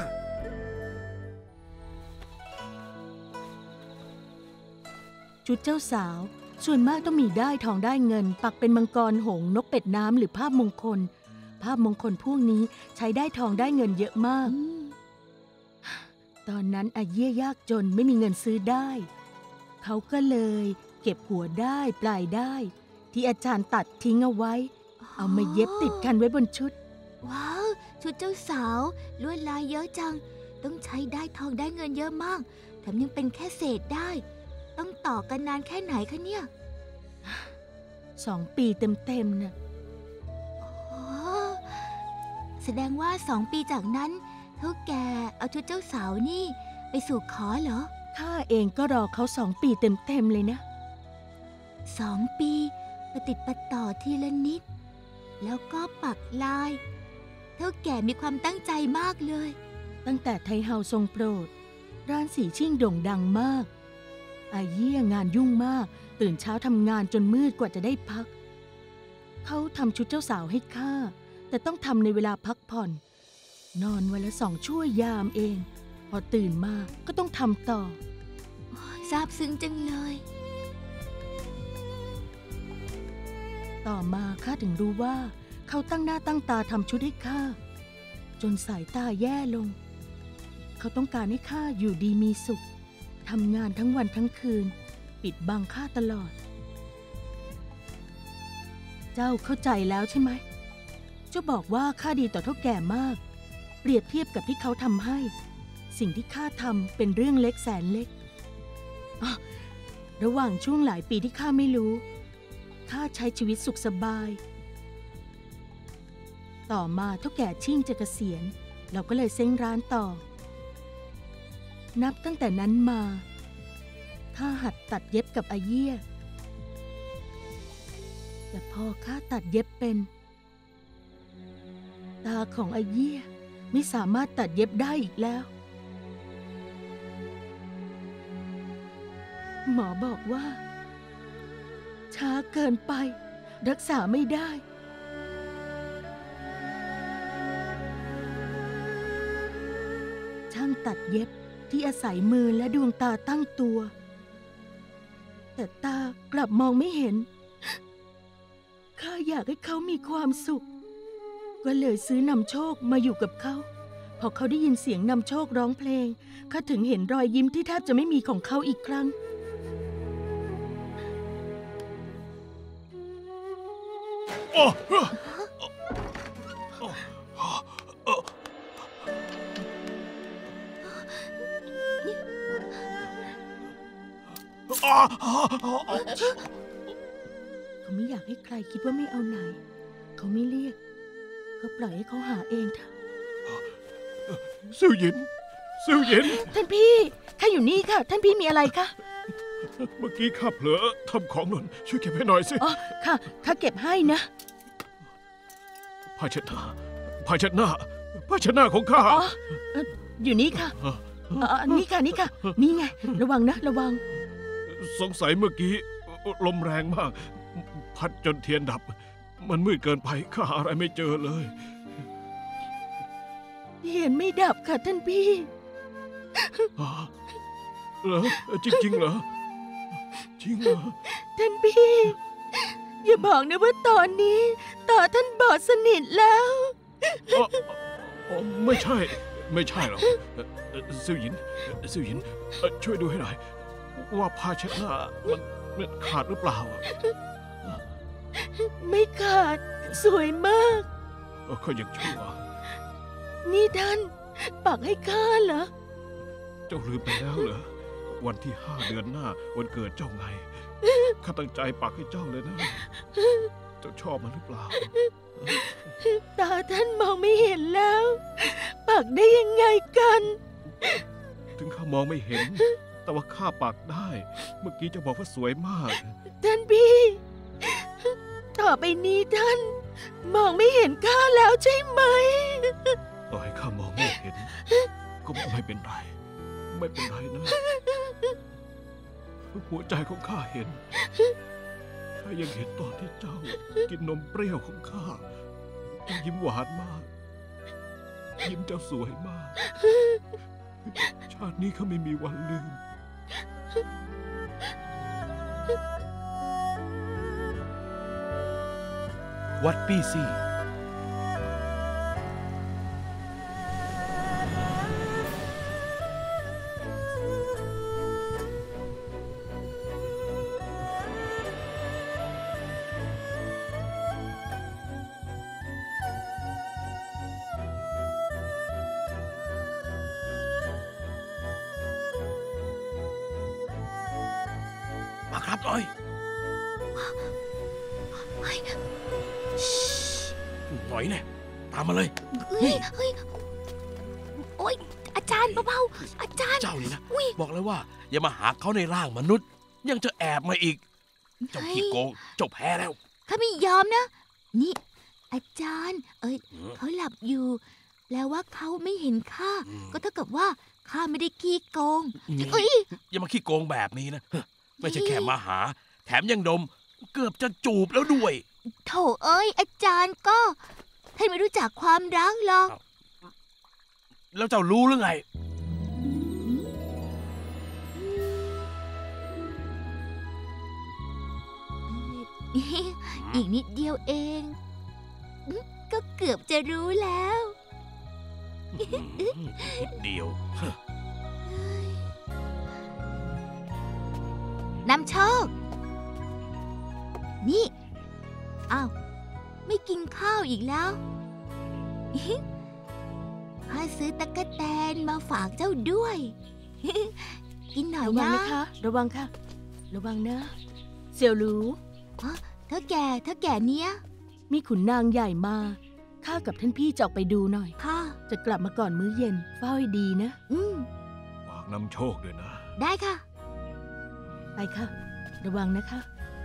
[SPEAKER 8] ชุดเจ้าสาวส่วนมากต้องมีได้ทองได้เงินปักเป็นมังกรหงส์นกเป็ดน้ำหรือภาพมงคลภาพมงคลพวกนี้ใช้ได้ทองได้เงินเยอะมากตอนนั้นอาเยี่ยยากจนไม่มีเงินซื้อได้เขาก็เลยเก็บหัวได้ปลายได้ที่อาจารย์ตัดทิ้งเอาไว้เอามาเย็บติดกันไว้บนชุด
[SPEAKER 4] ว้าวชุดเจ้าสาวลวดลายเยอะจังต้องใช้ได้ทองได้เงินเยอะมากแถมยังเป็นแค่เศษได้ต้องต่อกันนานแค่ไหนคะเนี่ย
[SPEAKER 8] สองปีเต็มๆนะ
[SPEAKER 4] อ๋อแสดงว่าสองปีจากนั้นเท่าแกเอาชุดเจ้าสาวนี่ไปสู่ขอเหรอ
[SPEAKER 8] ข้าเองก็รอเขาสองปีเต็มๆเลยนะ
[SPEAKER 4] สองปีประติดประต่อทีละนิดแล้วก็ปักลายเท่าแก่มีความตั้งใจมากเลย
[SPEAKER 8] ตั้งแต่ไทเฮาทรงโปรดร้านสีชิ่งโด่งดังมากอาเยี่ยงานยุ่งมากตื่นเช้าทำงานจนมืดกว่าจะได้พักเขาทำชุดเจ้าสาวให้ข้าแต่ต้องทำในเวลาพักผ่อนนอนวันละสองชั่วยามเองพอตื่นมาก็ต้องทำต่อ
[SPEAKER 4] ซาบซึ้งจังเลย
[SPEAKER 8] ต่อมาข้าถึงรู้ว่าเขาตั้งหน้าตั้งตาทำชุดให้ข้าจนสายตาแย่ลงเขาต้องการให้ข้าอยู่ดีมีสุขทำงานทั้งวันทั้งคืนปิดบังข้าตลอดเจ้าเข้าใจแล้วใช่ไหมเจ้าบอกว่าข้าดีต่อเท่าแก่มากเปรียบเทียบกับที่เขาทำให้สิ่งที่ข้าทำเป็นเรื่องเล็กแสนเล็กอ๋อระหว่างช่วงหลายปีที่ข้าไม่รู้ข้าใช้ชีวิตสุขสบายต่อมาเท่าแก่ชิ่งจะเกษียณเราก็เลยเซ้งร้านต่อนับตั้งแต่นั้นมาข้าหัดตัดเย็บกับอาเยี่ยแต่พอข้าตัดเย็บเป็นตาของอาเยี่ยไม่สามารถตัดเย็บได้อีกแล้วหมอบอกว่าช้าเกินไปรักษาไม่ได้ช่างตัดเย็บที่อาศัยมือและดวงตาตั้งตัวแต่ตากลับมองไม่เห็นข้าอยากให้เขามีความสุขก็เลยซื้อนำโชคมาอยู่กับเขาพพอเขาได้ยินเสียงนำโชคร้องเพลงข้าถึงเห็นรอยยิ้มที่แทบจะไม่มีของเขาอีกครั้ง
[SPEAKER 7] โอ้
[SPEAKER 8] เขาไม่อยากให้ใครคิดว่าไม่เอาไหนเขาไม่เรียกก็ปล่อยให้เขาหาเองเถอะ
[SPEAKER 7] ซิ่วหยินซิ่วหยิน
[SPEAKER 8] ท่านพี่ข้าอยู่นี่ค่ะท่านพี่มีอะไรคะ
[SPEAKER 7] เมื่อกี้ข้าเผลอทำของหล่นช่วยเก็บให้หน่อยสิ
[SPEAKER 8] อ๋อค่ะข้าเก็บให้นะ
[SPEAKER 7] ผ้าเช็ดหน้าผ้าเช็ดหน้าผ้าเช็ดหน้าของข้า
[SPEAKER 8] อ๋ออยู่นี่ค่ะอ๋อนี่ค่ะนี่ค่ะนี่ไงระวังนะระวัง
[SPEAKER 7] สงสัยเมื่อกี้ลมแรงมากพัดจนเทียนดับมันมืดเกินไปข้าหาอะไรไม่เจอเลย
[SPEAKER 8] เทียนไม่ดับค่ะท่านพี่
[SPEAKER 7] เหรอจริงๆเหรอจริงเหรอ
[SPEAKER 8] ท่านพี่อย่าบอกนะว่าตอนนี้ตาท่านบอดสนิทแล้ว
[SPEAKER 7] ไม่ใช่ไม่ใช่หรอกซิ่วหยินซิ่วหยินช่วยดูให้หน่อยว่าผ้าเช็ดหน้ามันขาดหรือเปล่า
[SPEAKER 8] ไม่ขาดสวยมาก
[SPEAKER 7] เขายังชั่ว
[SPEAKER 8] นี่ท่านปักให้ข้าเหรอ
[SPEAKER 7] เจ้าลืมไปแล้วเหรอวันที่ห้าเดือนหน้าวันเกิดเจ้าไงข้าตั้งใจปักให้เจ้าเลยนะเจ้าชอบมันหรือเปล่า
[SPEAKER 8] ตาท่านมองไม่เห็นแล้วปักได้ยังไงกัน
[SPEAKER 7] ถึงข้ามองไม่เห็นแต่ว่าข้าปักได้เมื่อกี้เจ้าบอกว่าสวยมาก
[SPEAKER 8] ท่านพี่ต่อไปนี้ท่านมองไม่เห็นข้าแล้วใช่ไหม
[SPEAKER 7] ต่อให้ข้ามองไม่เห็นก็ไม่เป็นไรไม่เป็นไรนะหัวใจของข้าเห็นข้ายังเห็นตอนที่เจ้ากินนมเปรี้ยวของข้าเจ้ายิ้มหวานมากยิ้มเจ้าสวยมากชาตินี้ข้าไม่มีวันลืม
[SPEAKER 5] วัดปี้ซี่มาครับหน่อยหน่อยเนี่ยตามมาเลย
[SPEAKER 4] เฮ้ยเฮ้ยโอ๊ยอาจารย์เบาๆอาจารย์
[SPEAKER 5] เจ้านี่นะบอกเลยว่าอย่ามาหาเขาในร่างมนุษย์ยังจะแอบมาอีกเจ้าขี้โกงเจ้าแพ้แล้ว
[SPEAKER 4] ข้าไม่ยอมนะนี่อาจารย์เอ้ยเขาหลับอยู่แปลว่าเขาไม่เห็นข้าก็เท่ากับว่าข้าไม่ได้ขี้โกงเอ้ย
[SPEAKER 5] อย่ามาขี้โกงแบบนี้นะไม่ใช่แค่มาหาแถมยังดมเกือบจะจูบแล้วด้วย
[SPEAKER 4] โถเอ้ยอาจารย์ก็ท่านไม่รู้จักความรักหรอก
[SPEAKER 5] แล้วเจ้ารู้หรือไง
[SPEAKER 4] อีกนิดเดียวเองก็เกือบจะรู้แล้ว
[SPEAKER 5] นิดเดียวน
[SPEAKER 4] ำโชคนี่อ้าวไม่กินข้าวอีกแล้วข้าซื้อตั๊กแตนมาฝากเจ้าด้วยกินหน่อยนะ
[SPEAKER 8] ระวังนะคะระวังค่ะระวังนะเสี่ยวหลู
[SPEAKER 4] เธอแก่เธอแก่เนี้ย
[SPEAKER 8] มีขุนนางใหญ่มาข้ากับท่านพี่จะออกไปดูหน่อย
[SPEAKER 4] ค่ะ
[SPEAKER 8] จะกลับมาก่อนมื้อเย็นเฝ้าให้ดีนะ
[SPEAKER 4] อืม
[SPEAKER 7] ฝากนำโชคด้วยนะ
[SPEAKER 4] ได้ค่ะ
[SPEAKER 8] ไปค่ะระวังนะคะ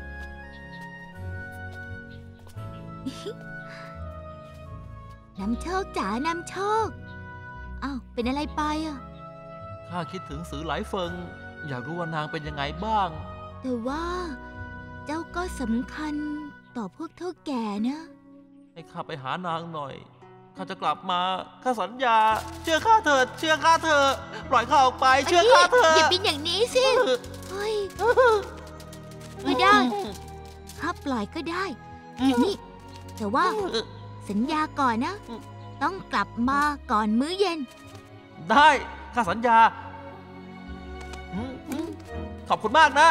[SPEAKER 4] นำโชคจ๋านำโชคอ้าวเป็นอะไรไปอ่ะ
[SPEAKER 3] ข้าคิดถึงสือหลายเฟิงอยากรู้ว่านางเป็นยังไงบ้าง
[SPEAKER 4] แต่ว่าเจ้าก็สำคัญต่อพวกเท่าแก่นะ
[SPEAKER 3] ให้ข้าไปหานางหน่อยข้าจะกลับมาข้าสัญญาเชื่อข้าเถิดเชื่อข้าเถอะปล่อยข้าออกไปเชื่อข้าเถอะ
[SPEAKER 4] อย่าเป็นอย่างนี้สิเฮ้ยไม่ได้ข้าปล่อยก็ได้นี่แต่ว่าสัญญาก่อนนะต้องกลับมาก่อนมื้อเย็น
[SPEAKER 3] ได้ข้าสัญญาอืมอืมขอบคุณมากนะ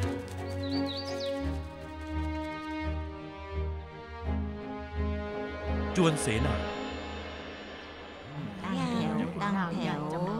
[SPEAKER 5] จวนเสนา
[SPEAKER 4] ตั้งแถวตั้งแถว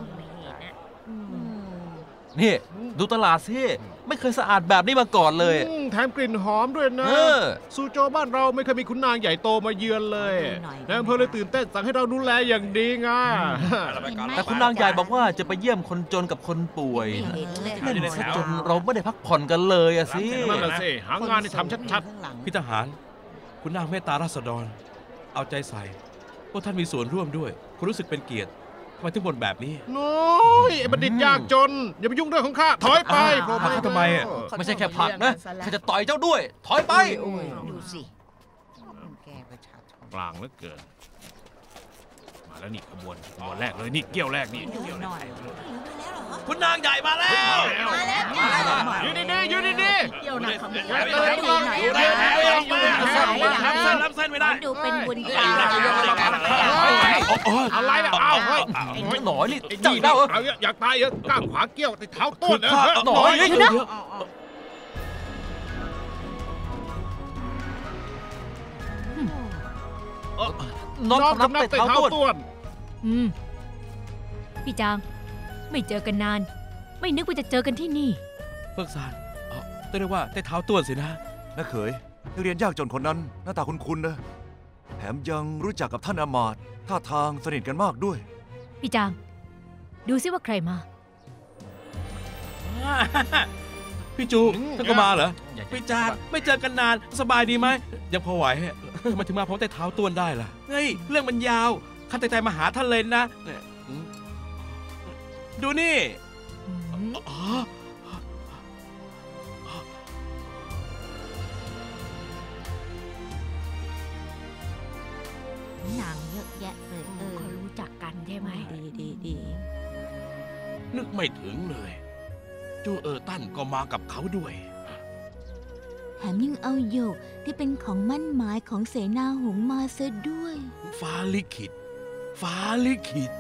[SPEAKER 3] นี่ ดูตลาดสิ ไม่เคยสะอาดแบบนี้มาก่อนเลย
[SPEAKER 7] อืมแถมกลิ่นหอมด้วยนะ
[SPEAKER 3] เออ
[SPEAKER 7] ซูโจบ้านเราไม่เคยมีขุนนางใหญ่โตมาเยือนเลยนายอำเภอเลยตื่นเต้นสั่งให้เราดูแลอย่างดีไง
[SPEAKER 3] แต่คุณนางใหญ่บอกว่าจะไปเยี่ยมคนจนกับคนป่วย
[SPEAKER 4] เห็นเลย
[SPEAKER 3] เล่นซะจนเราไม่ได้พักผ่อนกันเลยอะสิ
[SPEAKER 7] นั่นน่ะสิหางานให้ทำชัด
[SPEAKER 5] พี่ทหาร คุณนางเมตตาราษฎร เอาใจใส่พวกท่านมีส่วนร่วมด้วยคุณรู้สึกเป็นเกียรติทำไมถึงบ่นแบบนี้
[SPEAKER 7] ๆน้อยไอ้บัณฑิตยากจน อย่าไปยุ่งเรื่องของข้าถอยไป
[SPEAKER 3] อ่า
[SPEAKER 7] ผม
[SPEAKER 5] ผลักเขาทำไมอะ
[SPEAKER 3] ไม่ใช่แค่ผลักนะข้าจะต่อยเจ้าด้วย ถอยไป
[SPEAKER 10] ดูสิแกประชาชน
[SPEAKER 7] กลางเหลือเกิน มาแล้วนี่ขบวนขบวนแรกเลยนี่เกี่ยวแรกนี่เกี่ยวแรก
[SPEAKER 5] คุณนางใหญ่มาแล้ว
[SPEAKER 10] มาแล้ว
[SPEAKER 7] ยืนดีๆยืนดีๆ
[SPEAKER 10] เกี่ยวหนักของ
[SPEAKER 7] อย่าเดินลง
[SPEAKER 10] ไหน
[SPEAKER 7] อยู่
[SPEAKER 10] ไหน
[SPEAKER 7] เดิน
[SPEAKER 10] ไหน
[SPEAKER 7] ไม่ออกมา
[SPEAKER 5] รับเส้นรับเส้นไม่ได้
[SPEAKER 4] ดูเป็นบุญ
[SPEAKER 5] เอ้
[SPEAKER 4] ตาย
[SPEAKER 7] อะไรนะอ้าวเฮ้ย
[SPEAKER 3] ไอ้หน่อยนี่
[SPEAKER 7] ไอ้
[SPEAKER 3] จับ
[SPEAKER 7] นี่
[SPEAKER 3] ได้เหรอ
[SPEAKER 7] เอาอยากตายเหรอก้างขวาเกี่ยวติดเท้าต้นนะ
[SPEAKER 5] ข้า
[SPEAKER 3] หน่อย
[SPEAKER 5] เดี๋ยว
[SPEAKER 3] เดี๋ยว
[SPEAKER 5] เดี๋ยว
[SPEAKER 3] น้อง
[SPEAKER 7] น้อง
[SPEAKER 3] นับ
[SPEAKER 7] กำนับ
[SPEAKER 3] แต่
[SPEAKER 7] เตะ
[SPEAKER 3] เท้า
[SPEAKER 7] เท้า
[SPEAKER 3] ต้น
[SPEAKER 7] ต้น
[SPEAKER 11] อืม พี่จาง ไม่เจอกันนาน ไม่นึกว่าจะเจอกันที่นี่
[SPEAKER 5] เพิกซานเอ่อต้องเรียกว่าได้เท้าต้วนสินะ
[SPEAKER 9] น้าเขยนักเรียนยากจนคนนั้นหน้าตาคุ้นๆนะ แถมยังรู้จักกับท่านอามาตย์ท่าทางสนิทกันมากด้วย
[SPEAKER 11] พี่จาง ดูซิว่าใครมา
[SPEAKER 5] พี่จูท่านก็มาเหรอพี่จานไม่เจอกันนานสบายดีไหมยังพอไหวทำไมถึงมาพร้อมแต่เท้าต้วนได้ล่ะเฮ้ยเรื่องมันยาวข้าแต่ใจมาหาท่านเลยนะเนี่ยอืมดูนี่ อ๋อ
[SPEAKER 4] หนังเยอะแยะเลยเออ
[SPEAKER 11] เขารู้จักกันใช่ไหม
[SPEAKER 4] ดีดีดี
[SPEAKER 5] นึกไม่ถึงเลยจูเออตั้นก็มากับเขาด้วย
[SPEAKER 4] แถมยังเอาโยกที่เป็นของมั่นหมายของเสนาหงส์มาซะด้วย
[SPEAKER 5] ฟ้าลิขิต ฟ้าลิขิต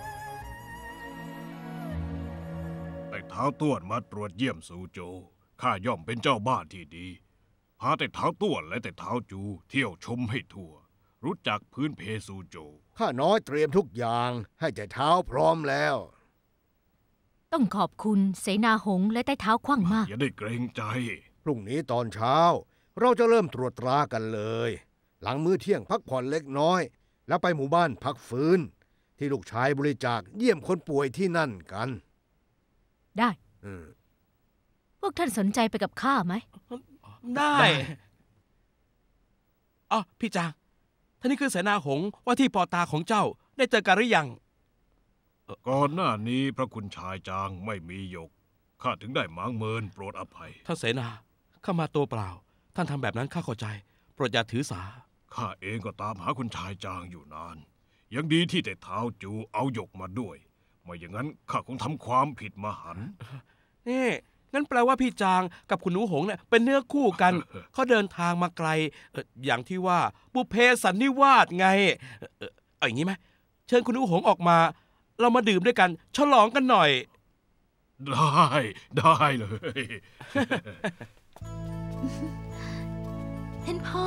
[SPEAKER 7] แต่เท้าต้วนมาตรวจเยี่ยมซูโจข้าย่อมเป็นเจ้าบ้านที่ดีพาแต่เท้าต้วนและแต่เท้าจูเที่ยวชมให้ทั่ว รู้จักพื้นเพซูโจ
[SPEAKER 6] ข้าน้อยเตรียมทุกอย่างให้แต่เท้าพร้อมแล้ว
[SPEAKER 11] ต้องขอบคุณเสนาหงส์และใต้เท้าขว้างมาก
[SPEAKER 7] อย่าได้เกรงใจ
[SPEAKER 6] พรุ่งนี้ตอนเช้า เราจะเริ่มตรวจตรากันเลย หลังมื้อเที่ยงพักผ่อนเล็กน้อย แล้วไปหมู่บ้านพักฟื้น ที่ลูกชายบริจาคเยี่ยมคนป่วยที่นั่นกัน
[SPEAKER 11] ได้
[SPEAKER 6] อืม
[SPEAKER 11] พวกท่านสนใจไปกับข้าไหม
[SPEAKER 5] ได้อ๋อพี่จางท่านนี่คือเสนาหงส์ว่าที่ปอตาของเจ้าได้เจอกันหรือยัง
[SPEAKER 7] ก่อนหน้านี้พระคุณชายจางไม่มีหยกข้าถึงได้หมางเมินโปรดอภัย
[SPEAKER 5] ท่านเสนาข้ามาตัวเปล่า ท่านทำแบบนั้นข้าเข้าใจ โปรดอย่าถือสา
[SPEAKER 7] ข้าเองก็ตามหาคุณชายจางอยู่นาน ยังดีที่แต่เท้าจูเอาหยกมาด้วยไม่อย่างนั้นข้าคงทำความผิดมหันต์
[SPEAKER 5] นี่งั้นแปลว่าพี่จางกับคุณหนูหงเนี่ยเป็นเนื้อคู่กัน เขาเดินทางมาไกลเอ่ออย่างที่ว่าบุพเพสันนิวาสไงเอ่อเอ่อเอาอย่างนี้ไหมเชิญคุณหนูหงออกมา เรามาดื่มด้วยกันฉลองกันหน่อย
[SPEAKER 7] ได้ได้เลย
[SPEAKER 4] ท่านพ่อ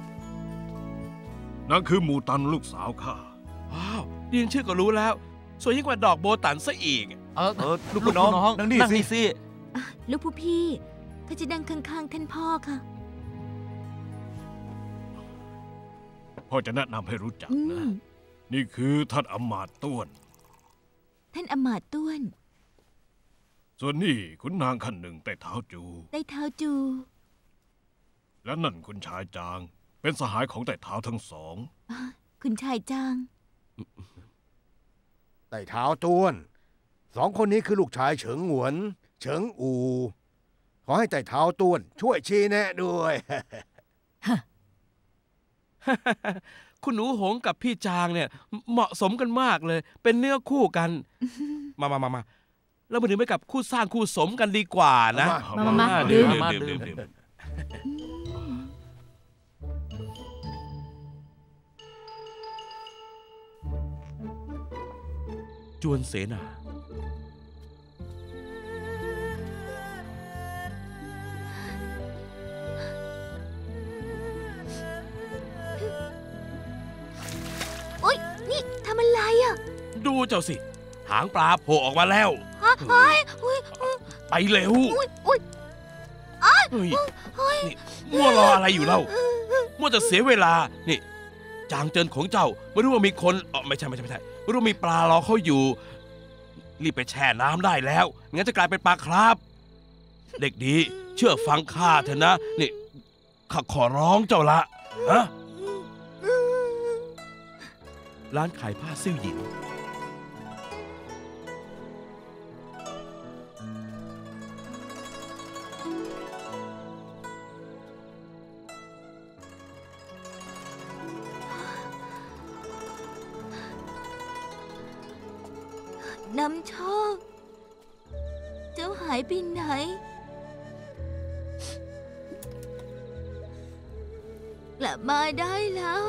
[SPEAKER 7] นั่นคือหมูตันลูกสาวข้า
[SPEAKER 5] ว้าวได้ยินชื่อก็รู้แล้ว สวยยิ่งกว่าดอกโบตันซะอีก
[SPEAKER 3] เออ
[SPEAKER 9] เออลูกคุณน้องนั่งนี่สิ
[SPEAKER 3] สิ
[SPEAKER 4] อ่ะลูกผู้พี่ข้าจะนั่งข้างๆท่านพ่อค่ะ
[SPEAKER 7] พ่อจะแนะนำให้รู้จัก
[SPEAKER 4] อื
[SPEAKER 7] นะ
[SPEAKER 4] ม
[SPEAKER 7] นี่คือท่านอำมาตย์ต้วน
[SPEAKER 4] ท่านอมาตย์ต้วน
[SPEAKER 7] ส่วนนี่คุณนางขันหนึ่งแต่เท้าจู
[SPEAKER 4] ได้เท้าจู
[SPEAKER 7] และนั่นคุณชายจาง เป็นสหายของแต่เท้าทั้งสอง
[SPEAKER 4] อ่ะคุณชายจาง
[SPEAKER 6] ไต่เท้าต้วน สองคนนี้คือลูกชายเฉิงหวน เฉิงอู ขอให้ไต่เท้าต้วน ช่วยชี้แนะด้วย
[SPEAKER 5] คุณหนูหงกับพี่จางเนี่ยเหมาะสมกันมากเลย เป็นเนื้อคู่กัน มามามามาแล้วมาดื่มไปกับคู่สร้างคู่สมกันดีกว่านะ
[SPEAKER 11] มามามา
[SPEAKER 5] อ่
[SPEAKER 11] ดื่ม
[SPEAKER 5] ดื่ม
[SPEAKER 3] มา
[SPEAKER 5] ดื่ม
[SPEAKER 3] ดื่
[SPEAKER 5] ดื่
[SPEAKER 3] ม
[SPEAKER 5] มดื่ม
[SPEAKER 4] อ
[SPEAKER 5] จวนเสนา
[SPEAKER 4] โอ๊ยนี่ทำอะไรอ่ะ
[SPEAKER 5] ดูเจ้าสิหางปลาโผล่ออกมาแล้ว
[SPEAKER 4] ฮะเฮ้ย
[SPEAKER 5] ไปเร็ว
[SPEAKER 4] อุ๊ยอุ๊ย
[SPEAKER 5] เฮ้ยนี่มัวรออะไรอยู่เล่ามัวจะเสียเวลานี่จางเจินของเจ้าไม่รู้ว่ามีคนอ๋อไม่ใช่ไม่ใช่ไม่ใช่ไม่รู้มีปลารอเขาอยู่รีบไปแช่น้ำได้แล้วงั้นจะกลายเป็นปลาครับเด็กดีเชื่อฟังข้าเถอะนะนี่ข้าขอร้องเจ้าละฮะร้านขายผ้าซิ่วหยิน
[SPEAKER 4] นำโชคเจ้าหายไปไหนกลับมาได้แล้ว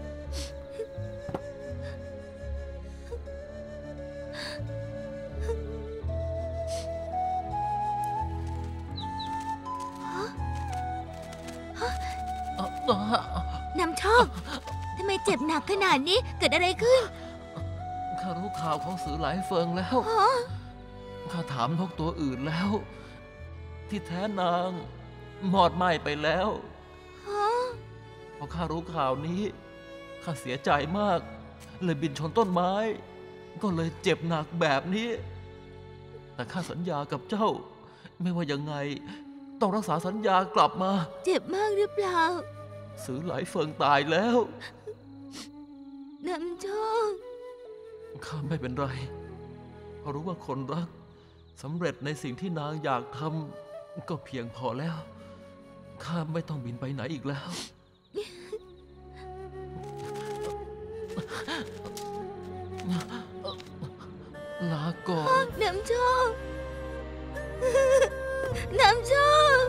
[SPEAKER 4] นำโชคทำไมเจ็บหนักขนาดนี้เกิดอะไรขึ้น
[SPEAKER 3] ข้ารู้ข่าวของสือหลายเฟิงแล้วข้าถามนกตัวอื่นแล้ว ที่แท้นางหมอดไหม้ไปแล้วพอข้ารู้ข่าวนี้ข้าเสียใจมากเลยบินชนต้นไม้ ก็เลยเจ็บหนักแบบนี้แต่ข้าสัญญากับเจ้าไม่ว่ายังไงต้องรักษาสัญญากลับมา
[SPEAKER 4] เจ็บมากหรือเปล่า
[SPEAKER 3] สือหลายเฟิงตายแล้ว
[SPEAKER 4] นำโชค
[SPEAKER 3] ข้าไม่เป็นไรเพราะรู้ว่าคนรักสำเร็จในสิ่งที่นางอยากทำก็เพียงพอแล้วข้าไม่ต้องบินไปไหนอีกแล้วลาก่อน
[SPEAKER 4] น้ำโชคน้ำโชค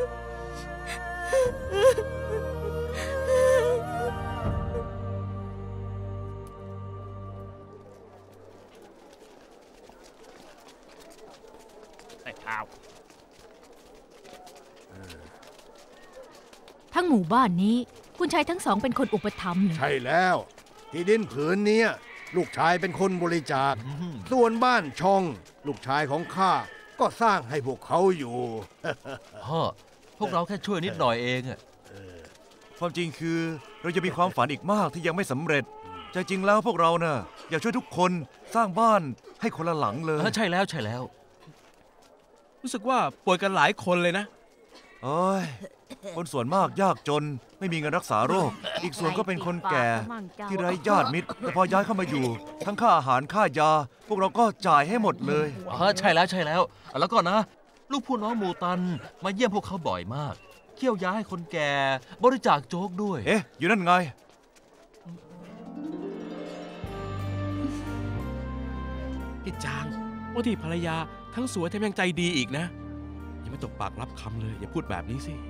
[SPEAKER 11] ทั้งหมู่บ้านนี้คุณชายทั้งสองเป็นคนอุปถัมภ์
[SPEAKER 6] ใช่แล้วที่ดินผืนนี้ลูกชายเป็นคนบริจาคส่วนบ้านช่องลูกชายของข้าก็สร้างให้พวกเขาอยู่
[SPEAKER 3] พ่อพวกเราแค่ช่วยนิดหน่อยเองอะ
[SPEAKER 9] ความจริงคือเราจะมีความฝันอีกมากที่ยังไม่สำเร็จใจจริงแล้วพวกเราเน่ะอยากช่วยทุกคนสร้างบ้านให้คนละหลังเลย
[SPEAKER 3] ใช่แล้วใช่แล้ว
[SPEAKER 5] รู้สึกว่าป่วยกันหลายคนเลยนะ
[SPEAKER 9] โอ้ยคนส่วนมากยากจนไม่มีเงินรักษาโรคอีกส่วนก็เป็นคนแก่ที่ไร้ญาติมิตรแต่พอย้ายเข้ามาอยู่ทั้งค่าอาหารค่ายาพวกเราก็จ่ายให้หมดเลย
[SPEAKER 3] ใช่แล้วใช่แล้วแล้วก็นะลูกผู้น้องหมู่ตันมาเยี่ยมพวกเขาบ่อยมากเคี่ยวยาให้คนแก่บริจาคโจ๊กด้วย
[SPEAKER 9] เอ๊ะอยู่นั่นไง
[SPEAKER 5] พี่จางว่าที่ภรรยาทั้งสวยแถมยังใจดีอีกนะอย่าไม่ตกปากรับคำเลยอย่าพูดแบบนี้สิ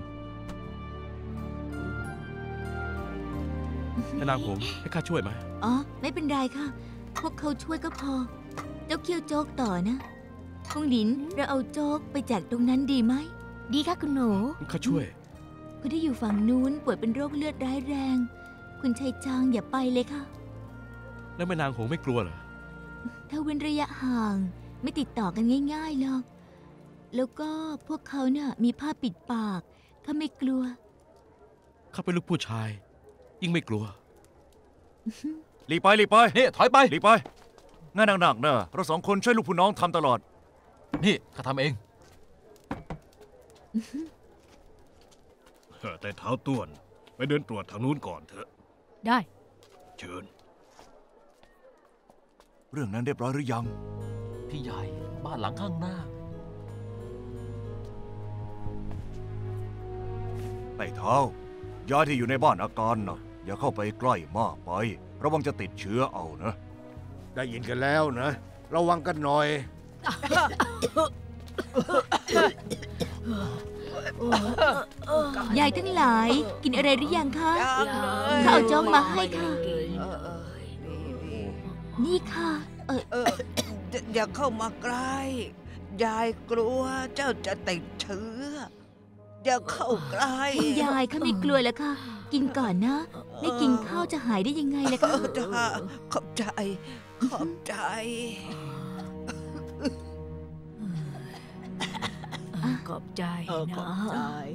[SPEAKER 5] ท่านนางผมให้ข้าช่วยไหม
[SPEAKER 4] อ๋อไม่เป็นไรค่ะพวกเขาช่วยก็พอเจ้าเคี่ยวโจ๊กต่อนะคงหลินเราเอาโจ๊กไปแจกตรงนั้นดีไหมดีค่ะคุณหนู
[SPEAKER 5] ข้าช่วย
[SPEAKER 4] คนที่อยู่ฝั่งนู้นป่วยเป็นโรคเลือดร้ายแรงคุณชายจางอย่าไปเลยค่ะ
[SPEAKER 5] แล้วแม่นางหงไม่กลัวเหรอ
[SPEAKER 4] ถ้าเว้นระยะห่างไม่ติดต่อกันง่ายๆหรอกแล้วก็พวกเขาเนี่ยมีผ้าปิดปากข้าไม่กลัว
[SPEAKER 5] ข้าเป็นลูกผู้ชายยิ่งไม่กลัว
[SPEAKER 9] หลีไปหลีไป
[SPEAKER 3] นี่ถอยไป
[SPEAKER 9] หลีไปงานหนักๆเนอะเราสองคนช่วยลูกผู้น้องทำตลอด
[SPEAKER 3] นี่ข้าทำเอง
[SPEAKER 7] แต่เท้าต้วนไปเดินตรวจทางนู้นก่อนเถอะ
[SPEAKER 11] ได้
[SPEAKER 7] เชิญ
[SPEAKER 9] เรื่องนั้นเรียบร้อยหรือยัง
[SPEAKER 3] พี่ใหญ่บ้านหลังข้างหน้า
[SPEAKER 9] ไต่เท้ายาที่อยู่ในบ้านอาการนะอย่าเข้าไปใกล้มากไประวังจะติดเชื้อเอานะ
[SPEAKER 6] ได้ยินกันแล้วนะระวังกันหน่อย
[SPEAKER 4] ยายทั้งหลายกินอะไรหรือยังคะข้าเอาโจ๊กมาให้ค่ะนี่ค่ะเออ
[SPEAKER 10] เอออย่าอย่าเข้ามาใกล้ ยายกลัวเจ้าจะติดเชื้อ อย่าเข้าใกล้
[SPEAKER 4] คุณยายข้าไม่กลัวแล้วค่ะ กินก่อนนะ ไม่กินข้าวจะหายได้ยังไงล่ะ
[SPEAKER 10] เอ
[SPEAKER 4] คะ
[SPEAKER 10] อจ้าขอบใจ ขอบใจ
[SPEAKER 11] ขอบใจ
[SPEAKER 10] เออขอบใจ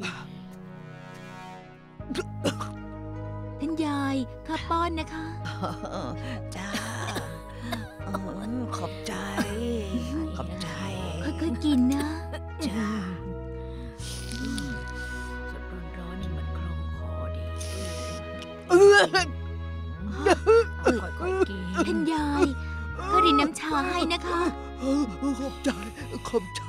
[SPEAKER 4] ท่านยายข้าป้อนนะคะ
[SPEAKER 10] จ้าเออขอบใจ ขอบใจ
[SPEAKER 4] ค่อยๆกินนะ
[SPEAKER 10] จ้า
[SPEAKER 11] สดร้อนๆนี่มันคล่องคอดี
[SPEAKER 10] เออ
[SPEAKER 11] ค่อยๆกิน
[SPEAKER 4] ท่านยายก็รินน้ำชาให้นะคะ
[SPEAKER 10] ขอบใจ ขอบใจ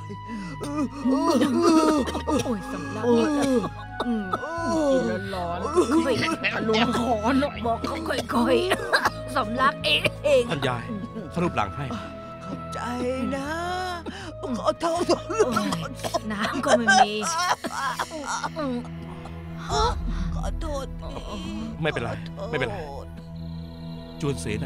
[SPEAKER 11] โอ้ยสำลักเนี่ยอืมกินร้อนๆค่อยๆลงคอหน่อยบอกเขาค่อยๆสำลักเอง
[SPEAKER 5] ท่านยายสรุปหลังให้
[SPEAKER 10] ขอบใจนะ ขอโทษ
[SPEAKER 11] น้ำก็ไม่มี
[SPEAKER 10] ขอโทษ
[SPEAKER 5] ไม่เป็นไร ไม่เป็นไร จวนเสนา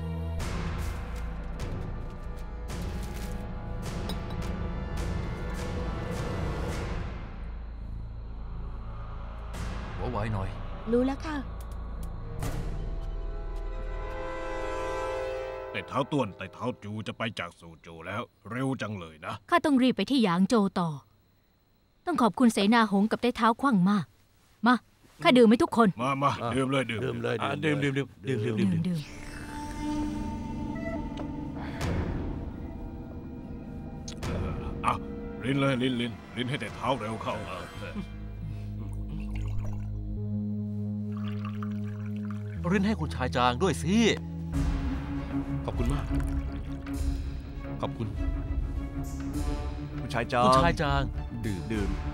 [SPEAKER 3] หัวไวหน่อย
[SPEAKER 8] รู้แล้วค่ะ
[SPEAKER 7] แต่เท้าต้วนแต่เท้าจูจะไปจากสู่โจแล้ว เร็วจังเลยนะ
[SPEAKER 11] ข้าต้องรีบไปที่หยางโจวต่อ ต้องขอบคุณเสนาหงส์กับไต้เท้าขว้างมาก มาข้าดื่มให้ทุกคน
[SPEAKER 7] มามาดื่มเลยดื่ม
[SPEAKER 5] ดื่มเลยดื่มดื่มดื่มดื่มดื่มดื่ม
[SPEAKER 11] ดื่ม
[SPEAKER 5] ดื่ม
[SPEAKER 11] ดื่ม
[SPEAKER 7] อ่ะลิ้นเลยลิ้นลิ้นลิ้นให้แต่เท้าเร็วเข้าเออ
[SPEAKER 3] รินให้คุณชายจางด้วยสิ
[SPEAKER 5] ขอบคุณมาก ขอบคุณ
[SPEAKER 9] คุณชายจาง
[SPEAKER 3] คุณชายจาง
[SPEAKER 5] ดื่ม
[SPEAKER 9] ดื่ม